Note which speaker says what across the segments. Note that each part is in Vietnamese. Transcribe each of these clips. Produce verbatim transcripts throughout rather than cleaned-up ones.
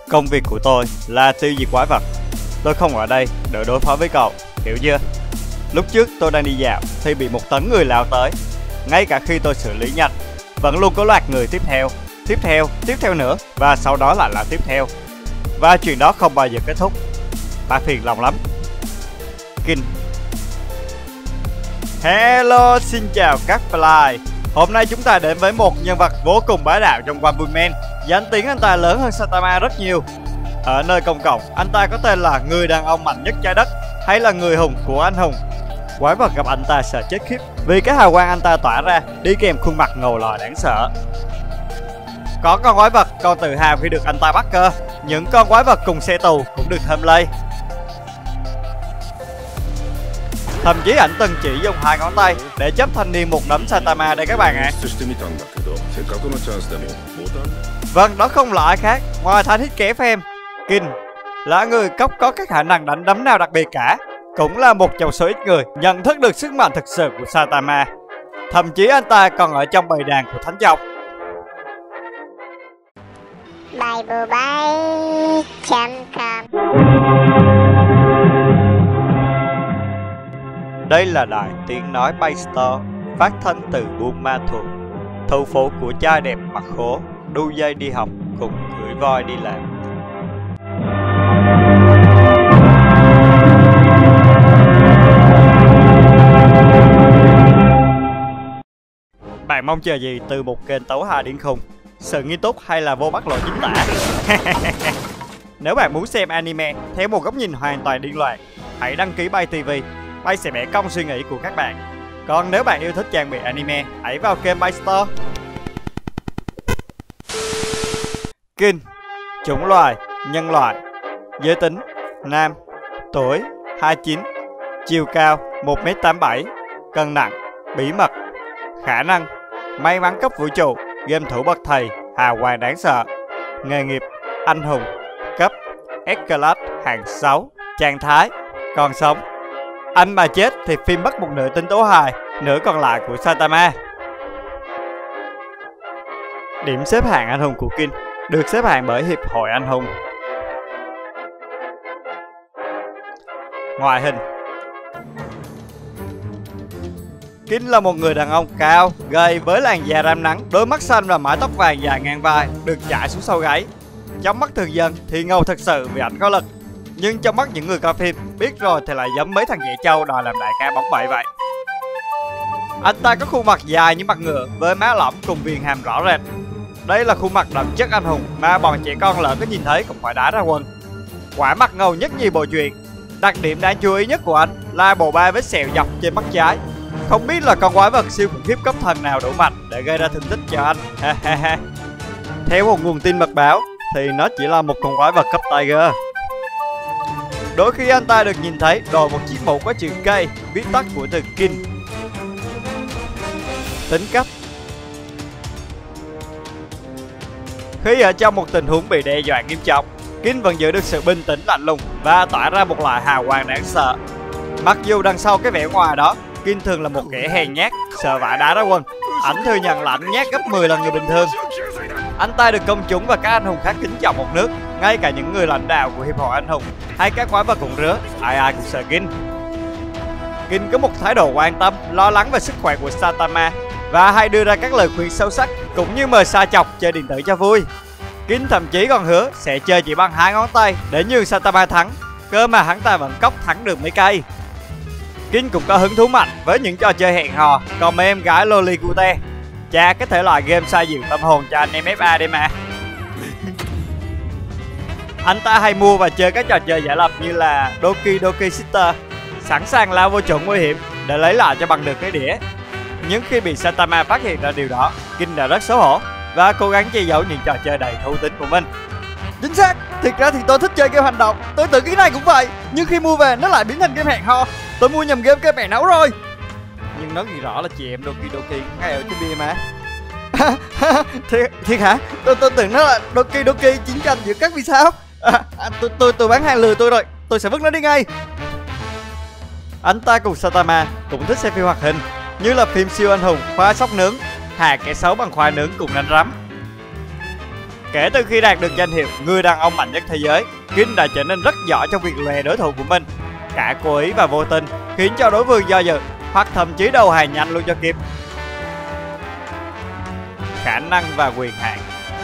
Speaker 1: Công việc của tôi là tiêu diệt quái vật. Tôi không ở đây để đối phó với cậu, hiểu chưa? Lúc trước tôi đang đi dạo thì bị một tấn người lao tới. Ngay cả khi tôi xử lý nhanh, vẫn luôn có loạt người tiếp theo, tiếp theo, tiếp theo nữa, và sau đó lại là tiếp theo. Và chuyện đó không bao giờ kết thúc. Bà phiền lòng lắm. Kin. Hello, xin chào các fly. Hôm nay chúng ta đến với một nhân vật vô cùng bá đạo trong One Punch Man. Danh tiếng anh ta lớn hơn Saitama rất nhiều. Ở nơi công cộng, anh ta có tên là người đàn ông mạnh nhất trái đất, hay là người hùng của anh hùng. Quái vật gặp anh ta sợ chết khiếp vì cái hào quang anh ta tỏa ra đi kèm khuôn mặt ngầu lòi đáng sợ. Có con quái vật còn tự hào khi được anh ta bắt cơ. Những con quái vật cùng xe tù cũng được thơm lây. Thậm chí ảnh từng chỉ dùng hai ngón tay để chấp thanh niên một nắm Saitama đây các bạn ạ. À. Vâng, đó không là ai khác ngoài Thánh Hít Kẻ Phim. Kin là người cóc có các khả năng đánh đấm nào đặc biệt cả, cũng là một trong số ít người nhận thức được sức mạnh thực sự của Saitama. Thậm chí anh ta còn ở trong bầy đàn của Thánh Dòng.
Speaker 2: bài bù bay chấm com.
Speaker 1: Đây là đài tiếng nói Bay Store, phát thanh từ Buôn Ma Thuột, thủ phủ của trai đẹp mặt khố, đu dây đi học cùng cưỡi voi đi làm. Bạn mong chờ gì từ một kênh tấu hài điên khùng? Sự nghiêm túc hay là vô bắt lộ chính tả? Nếu bạn muốn xem anime theo một góc nhìn hoàn toàn điên loạn, hãy đăng ký Bay ti vi. Bay sẽ bẻ cong suy nghĩ của các bạn. Còn nếu bạn yêu thích trang bị anime, hãy vào kênh Bay Store. Kin. Chủng loài, nhân loại. Giới tính, nam. Tuổi, hai mươi chín. Chiều cao, một mét tám mươi bảy. Cân nặng, bí mật. Khả năng, may mắn cấp vũ trụ, game thủ bậc thầy, hào quang đáng sợ. Nghề nghiệp, anh hùng. Cấp, S-Class hạng sáu. Trạng thái, còn sống. Anh mà chết thì phim mất một nửa tính tố hài, nửa còn lại của Saitama. Điểm xếp hạng anh hùng của Kin được xếp hạng bởi Hiệp hội Anh hùng. Ngoại hình, Kin là một người đàn ông cao, gầy với làn da rám nắng, đôi mắt xanh và mái tóc vàng dài ngang vai, được chải xuống sau gáy. Trong mắt thường dân thì ngầu thật sự vì ảnh có lực. Nhưng trong mắt những người coi phim, biết rồi thì lại giống mấy thằng dễ trâu đòi làm đại ca bóng bẩy vậy. Anh ta có khuôn mặt dài như mặt ngựa với má lõm cùng viền hàm rõ rệt. Đây là khuôn mặt đậm chất anh hùng mà bọn trẻ con lỡ có nhìn thấy cũng phải đá ra quần. Quả mặt ngầu nhất nhì bộ truyện. Đặc điểm đáng chú ý nhất của anh là bộ ba vết sẹo dọc trên mắt trái. Không biết là con quái vật siêu khủng khiếp cấp thần nào đủ mạnh để gây ra thương tích cho anh. Theo một nguồn tin mật báo thì nó chỉ là một con quái vật cấp Tiger. Đôi khi anh ta được nhìn thấy đội một chiếc mũ có chữ K, viết tắt của từ Kin. Tính cách, khi ở trong một tình huống bị đe dọa nghiêm trọng, Kin vẫn giữ được sự bình tĩnh lạnh lùng và tỏa ra một loại hào quang đáng sợ. Mặc dù đằng sau cái vẻ ngoài đó, Kin thường là một kẻ hèn nhát, sợ vả đá ra quân. Ảnh thừa nhận là ảnh nhát gấp mười lần người bình thường. Anh ta được công chúng và các anh hùng khác kính trọng một nước, ngay cả những người lãnh đạo của Hiệp hội Anh hùng hay các quái vật khủng rứa, ai ai cũng sợ Kin. Kin có một thái độ quan tâm, lo lắng về sức khỏe của Saitama và hay đưa ra các lời khuyên sâu sắc, cũng như mời Sa chọc chơi điện tử cho vui. Kin thậm chí còn hứa sẽ chơi chỉ bằng hai ngón tay để nhường Saitama thắng, cơ mà hắn ta vẫn cóc thắng được mấy cây. Kin cũng có hứng thú mạnh với những trò chơi hẹn hò, còn mấy em gái loli cute. Chà, cái thể loại game xoa dịu tâm hồn cho anh em ép a đây mà. Anh ta hay mua và chơi các trò chơi giả lập như là Doki Doki Sister, sẵn sàng lao vô chỗ nguy hiểm để lấy lại cho bằng được cái đĩa. Nhưng khi bị Saitama phát hiện ra điều đó, Kin đã rất xấu hổ và cố gắng che giấu những trò chơi đầy thú tính của mình. Chính xác, thiệt ra thì tôi thích chơi game hành động, tôi tưởng cái này cũng vậy, nhưng khi mua về nó lại biến thành game hẹn hò. Tôi mua nhầm game game mẹ nấu rồi. Nhưng nó ghi rõ là chị em Doki Doki ngay ở trên bia mà. thiệt, thiệt hả? Tôi tôi tưởng nó là Doki Doki chiến tranh giữa các vì sao? À, à, tôi tôi tôi bán hàng lừa tôi rồi, tôi sẽ vứt nó đi ngay. Anh ta cùng Saitama cũng thích xem phim hoạt hình, như là phim siêu anh hùng khoai sóc nướng, Hà kẻ xấu bằng khoai nướng cùng đánh rắm. Kể từ khi đạt được danh hiệu người đàn ông mạnh nhất thế giới, King đã trở nên rất giỏi trong việc lòe đối thủ của mình, cả cố ý và vô tình, khiến cho đối phương do dự hoặc thậm chí đầu hàng nhanh luôn cho kịp. Khả năng và quyền hạn.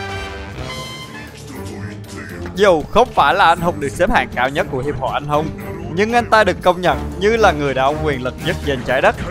Speaker 1: Dù không phải là anh hùng được xếp hạng cao nhất của hiệp hội anh hùng, nhưng anh ta được công nhận như là người đàn ông quyền lực nhất trên trái đất.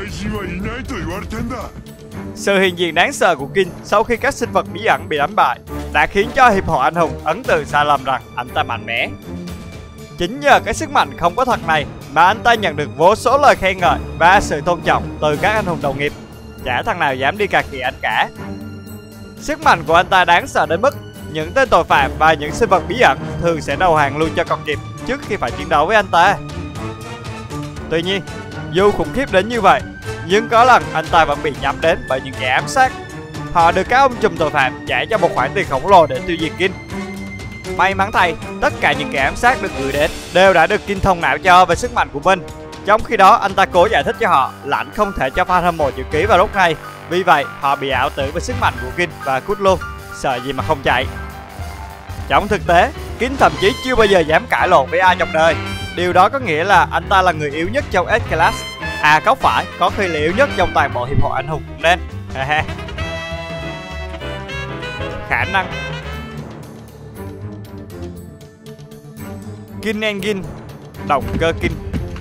Speaker 1: Sự hiện diện đáng sợ của King sau khi các sinh vật bí ẩn bị đánh bại đã khiến cho hiệp hội anh hùng ấn tượng sai lầm rằng anh ta mạnh mẽ. Chính nhờ cái sức mạnh không có thật này mà anh ta nhận được vô số lời khen ngợi và sự tôn trọng từ các anh hùng đồng nghiệp. Chả thằng nào dám đi cà khịa anh cả. Sức mạnh của anh ta đáng sợ đến mức những tên tội phạm và những sinh vật bí ẩn thường sẽ đầu hàng luôn cho còn kịp trước khi phải chiến đấu với anh ta. Tuy nhiên, dù khủng khiếp đến như vậy, nhưng có lần anh ta vẫn bị nhắm đến bởi những kẻ ám sát. Họ được các ông trùm tội phạm trả cho một khoản tiền khổng lồ để tiêu diệt King. May mắn thay, tất cả những kẻ ám sát được gửi đến đều đã được King thông não cho về sức mạnh của mình. Trong khi đó, anh ta cố giải thích cho họ là anh không thể cho fan hâm mộ chữ ký vào lúc này. Vì vậy, họ bị ảo tưởng về sức mạnh của King và cút luôn, sợ gì mà không chạy. Trong thực tế, King thậm chí chưa bao giờ dám cãi lộn với ai trong đời. Điều đó có nghĩa là anh ta là người yếu nhất trong S-Class. À, có phải, có khi là yếu nhất trong toàn bộ hiệp hội anh hùng cũng nên. Khả năng. King Engine, động cơ King.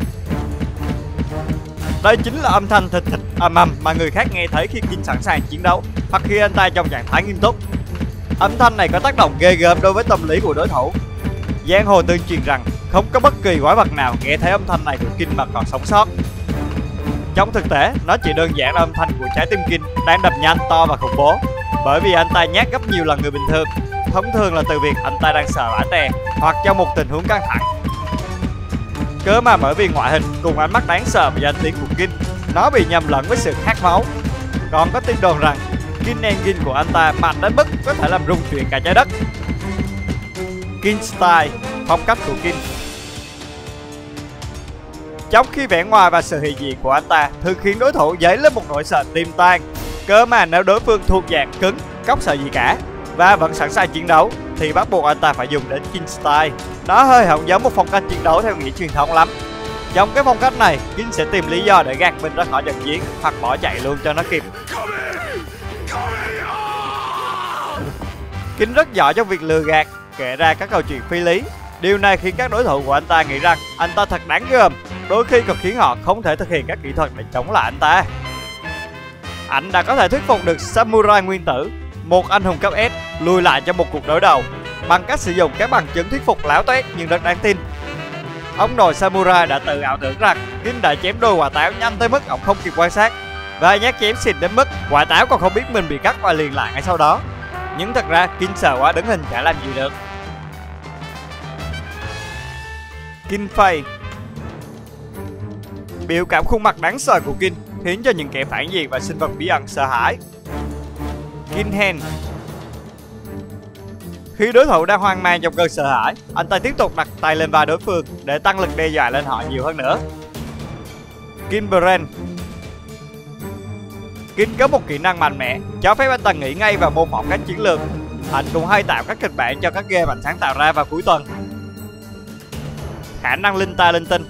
Speaker 1: Đây chính là âm thanh thịt thịt ầm ầm mà người khác nghe thấy khi King sẵn sàng chiến đấu hoặc khi anh ta trong trạng thái nghiêm túc. Âm thanh này có tác động ghê gớm đối với tâm lý của đối thủ. Giang hồ tương truyền rằng không có bất kỳ quái vật nào nghe thấy âm thanh này của King mà còn sống sót. Trong thực tế, nó chỉ đơn giản là âm thanh của trái tim King đang đập nhanh, to và khủng bố, bởi vì anh ta nhát gấp nhiều lần người bình thường. Thông thường là từ việc anh ta đang sợ hãi tè hoặc trong một tình huống căng thẳng. Cớ mà bởi vì ngoại hình cùng ánh mắt đáng sợ và danh tiếng của King, nó bị nhầm lẫn với sự khát máu. Còn có tin đồn rằng King Engine của anh ta mạnh đến mức có thể làm rung chuyển cả trái đất. King Style, phong cách của King. Trong khi vẻ ngoài và sự hiện diện của anh ta thường khiến đối thủ dấy lên một nỗi sợ tim tan. Cơ mà nếu đối phương thuộc dạng cứng, cóc sợ gì cả và vẫn sẵn sàng chiến đấu thì bắt buộc anh ta phải dùng đến King Style. Nó hơi không giống một phong cách chiến đấu theo nghĩa truyền thống lắm. Trong cái phong cách này, King sẽ tìm lý do để gạt mình ra khỏi trận chiến hoặc bỏ chạy luôn cho nó kịp. King rất giỏi trong việc lừa gạt, kể ra các câu chuyện phi lý. Điều này khiến các đối thủ của anh ta nghĩ rằng anh ta thật đáng gờm, đôi khi còn khiến họ không thể thực hiện các kỹ thuật để chống lại anh ta. Anh đã có thể thuyết phục được Samurai Nguyên Tử, một anh hùng cấp S, lùi lại trong một cuộc đối đầu bằng cách sử dụng các bằng chứng thuyết phục láo toét nhưng rất đáng tin. Ông nội Samurai đã tự ảo tưởng rằng King đã chém đôi quả táo nhanh tới mức ông không kịp quan sát và nhát chém xịt đến mức quả táo còn không biết mình bị cắt và liền lại ngay sau đó. Nhưng thật ra King sợ quá đứng hình chả làm gì được. King Face, biểu cảm khuôn mặt đáng sợ của King khiến cho những kẻ phản diện và sinh vật bí ẩn sợ hãi. King Hand, khi đối thủ đang hoang mang trong cơn sợ hãi, anh ta tiếp tục đặt tay lên vai đối phương để tăng lực đe dọa lên họ nhiều hơn nữa. King Brain, King có một kỹ năng mạnh mẽ cho phép anh ta nghĩ ngay và mô phỏng các chiến lược. Anh cũng hay tạo các kịch bản cho các game anh sáng tạo ra vào cuối tuần. Khả năng linh ta linh tinh,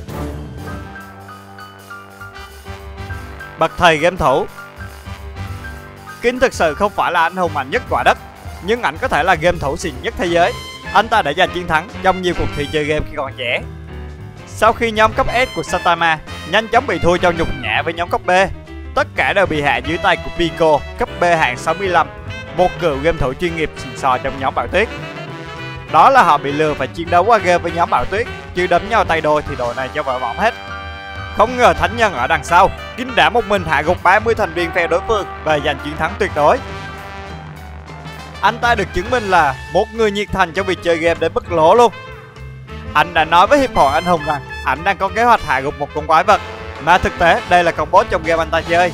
Speaker 1: bậc thầy game thủ. King thực sự không phải là anh hùng mạnh nhất quả đất, nhưng ảnh có thể là game thủ xịn nhất thế giới. Anh ta đã giành chiến thắng trong nhiều cuộc thi chơi game khi còn trẻ. Sau khi nhóm cấp S của Saitama nhanh chóng bị thua trong nhục nhã với nhóm cấp B, tất cả đều bị hạ dưới tay của Pico, cấp B hạng sáu mươi lăm, một cựu game thủ chuyên nghiệp xịn sò trong nhóm Bạo Tuyết. Đó là họ bị lừa phải chiến đấu qua game với nhóm Bạo Tuyết, chứ đấm nhau tay đôi thì đội này cho vỡ bỏng hết. Không ngờ thánh nhân ở đằng sau, King đã một mình hạ gục ba mươi thành viên phe đối phương và giành chiến thắng tuyệt đối. Anh ta được chứng minh là một người nhiệt thành trong việc chơi game đến mức lỗ luôn. Anh đã nói với hiệp hội anh hùng rằng anh đang có kế hoạch hạ gục một con quái vật, mà thực tế đây là con boss trong game anh ta chơi.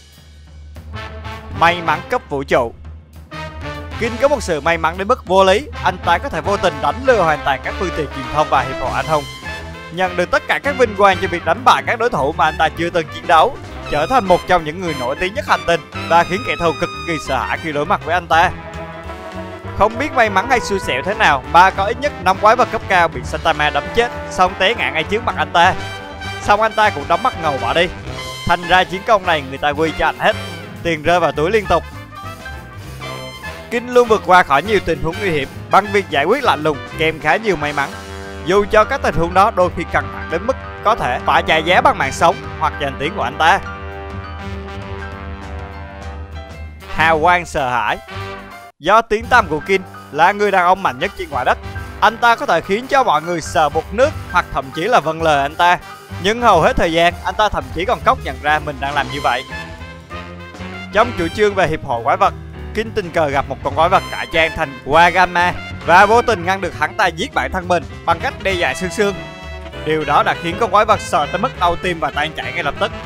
Speaker 1: May mắn cấp vũ trụ. King có một sự may mắn đến mức vô lý, anh ta có thể vô tình đánh lừa hoàn toàn các phương tiện truyền thông và hiệp hội anh hùng, nhận được tất cả các vinh quang cho việc đánh bại các đối thủ mà anh ta chưa từng chiến đấu, trở thành một trong những người nổi tiếng nhất hành tinh và khiến kẻ thù cực kỳ sợ hãi khi đối mặt với anh ta. Không biết may mắn hay xui xẻo thế nào, ba có ít nhất năm quái vật cấp cao bị Saitama đấm chết, xong té ngã ngay trước mặt anh ta. Xong anh ta cũng đóng mắt ngầu bỏ đi. Thành ra chiến công này người ta quy cho anh hết, tiền rơi vào túi liên tục. King luôn vượt qua khỏi nhiều tình huống nguy hiểm bằng việc giải quyết lạnh lùng kèm khá nhiều may mắn. Dù cho các tình huống đó đôi khi căng thẳng đến mức có thể phải trả giá bằng mạng sống hoặc danh tiếng của anh ta. Hào quang sợ hãi. Do tiếng tăm của King là người đàn ông mạnh nhất trên quả đất, anh ta có thể khiến cho mọi người sợ bột nước hoặc thậm chí là vâng lời anh ta. Nhưng hầu hết thời gian anh ta thậm chí còn cóc nhận ra mình đang làm như vậy. Trong chủ trương về hiệp hội quái vật, King tình cờ gặp một con quái vật cải trang thành Wagama và vô tình ngăn được hắn ta giết bản thân mình bằng cách đe dọa xương xương. Điều đó đã khiến con quái vật sợ tới mức đau tim và tan chảy ngay lập tức.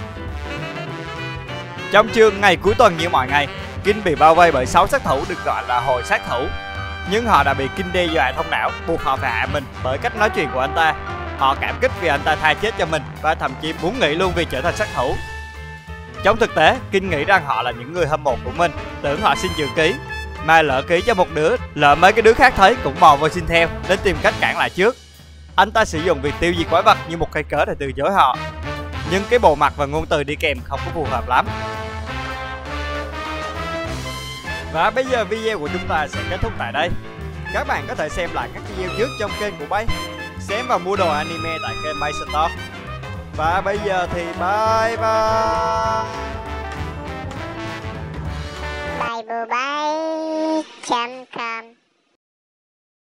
Speaker 1: Trong chương ngày cuối tuần như mọi ngày, King bị bao vây bởi sáu sát thủ được gọi là hội sát thủ. Nhưng họ đã bị King đe dọa thông não, buộc họ phải hạ mình bởi cách nói chuyện của anh ta. Họ cảm kích vì anh ta tha chết cho mình và thậm chí muốn nghỉ luôn vì trở thành sát thủ. Trong thực tế, King nghĩ rằng họ là những người hâm mộ của mình, tưởng họ xin chữ ký. Mà lỡ ký cho một đứa, lỡ mấy cái đứa khác thấy cũng mò vào xin theo, nên tìm cách cản lại trước. Anh ta sử dụng việc tiêu diệt quái vật như một cây cớ để từ chối họ. Nhưng cái bộ mặt và ngôn từ đi kèm không có phù hợp lắm. Và bây giờ video của chúng ta sẽ kết thúc tại đây. Các bạn có thể xem lại các video trước trong kênh của Bay, xem và mua đồ anime tại kênh Bay Store. Và bây giờ thì bye bye.
Speaker 2: Bible Bay chấm com